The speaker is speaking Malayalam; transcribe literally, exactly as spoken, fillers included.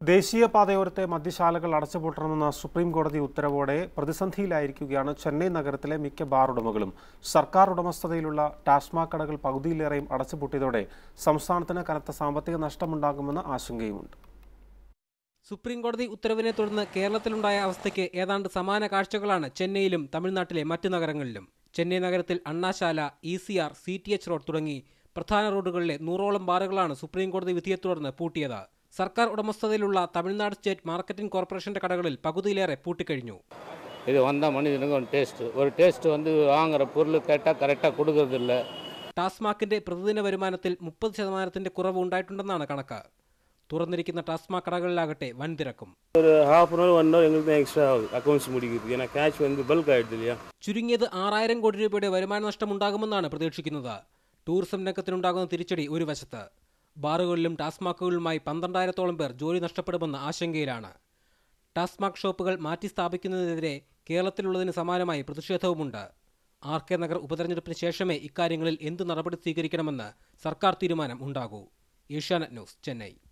ദേശീയപാതയോരത്തെ മദ്യശാലകൾ അടച്ചുപൂട്ടണമെന്ന സുപ്രീം കോടതി ഉത്തരവോടെ പ്രതിസന്ധിയിലായിരിക്കുകയാണ് ചെന്നൈ നഗരത്തിലെ മിക്ക ബാർ ഉടമകളും. സർക്കാർ ഉടമസ്ഥതയിലുള്ള ടാസ്മാക് കടകൾ പകുതിയിലേറെയും അടച്ചുപൂട്ടിയതോടെ സംസ്ഥാനത്തിന് കനത്ത സാമ്പത്തിക നഷ്ടമുണ്ടാകുമെന്ന ആശങ്കയുമുണ്ട്. സുപ്രീം കോടതി ഉത്തരവിനെ തുടർന്ന് കേരളത്തിലുണ്ടായ അവസ്ഥയ്ക്ക് ഏതാണ്ട് സമാന കാഴ്ചകളാണ് ചെന്നൈയിലും തമിഴ്നാട്ടിലെ മറ്റ് നഗരങ്ങളിലും. ചെന്നൈ നഗരത്തിൽ Anna Salai, E C R, C T H road തുടങ്ങി പ്രധാന റോഡുകളിലെ നൂറോളം ബാറുകളാണ് സുപ്രീം കോടതി വിധിയെ തുടർന്ന് പൂട്ടിയത്. സർക്കാർ ഉടമസ്ഥതയിലുള്ള തമിഴ്നാട് സ്റ്റേറ്റ് മാർക്കറ്റിംഗ് കോർപ്പറേഷന്റെ കടകളിൽ പകുതിയിലേറെ പൂട്ടിക്കഴിഞ്ഞു. ഇത് വന്ന മനുഷ്യനുக்கு ഒരു ടേസ്റ്റ് ഒരു ടേസ്റ്റ് வந்து வாங்குற பொருள் கேட்டா கரெக்ட்டா കൊടുക്കുന്നില്ല. ടാസ്മാക്കിന്റെ പ്രതിദിന വരുമാനത്തിൽ മുപ്പത് ശതമാനത്തിന്റെ കുറവ് ഉണ്ടായിട്ടുണ്ടെന്നാണ് കണക്ക്. തുറന്നിരിക്കുന്ന ടാസ്മാക് കടകളിലാകട്ടെ വൻ തിരക്കും. ഒരു half an hour one hour എங்களுக்கு എക്സ്ട്രാ അക്കൗണ്ട്സ് മുടിക്കുന്നത്. ஏனா cash வந்து ബൾക്ക് ആയിട്ടില്ല. ചുരുങ്ങിയത് ആറായിരം കോടി രൂപയുടെ വരുമാന നഷ്ടം ഉണ്ടാകുമെന്നാണ് പ്രതീക്ഷിക്കുന്നത്. ടൂറിസം രംഗത്തിനുണ്ടാകുന്ന തിരിച്ചടി ഒരു വശത്ത്. ബാറുകളിലും ടാസ്മാക്കുകളുമായി പന്ത്രണ്ടായിരത്തോളം പേർ ജോലി നഷ്ടപ്പെടുമെന്ന ആശങ്കയിലാണ്. ടാസ്മാക് ഷോപ്പുകൾ മാറ്റി സ്ഥാപിക്കുന്നതിനെതിരെ കേരളത്തിലുള്ളതിന് സമാനമായി പ്രതിഷേധവുമുണ്ട്. ആർ കെ നഗർ ഉപതെരഞ്ഞെടുപ്പിന് ശേഷമേ ഇക്കാര്യങ്ങളിൽ എന്ത് നടപടി സ്വീകരിക്കണമെന്ന് സർക്കാർ തീരുമാനം ഉണ്ടാകൂ. ഏഷ്യാനെറ്റ് ന്യൂസ്, ചെന്നൈ.